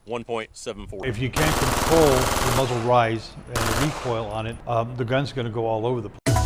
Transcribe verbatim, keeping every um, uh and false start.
one point seven four. If you can't control the muzzle rise and the recoil on it, um, the gun's going to go all over the place.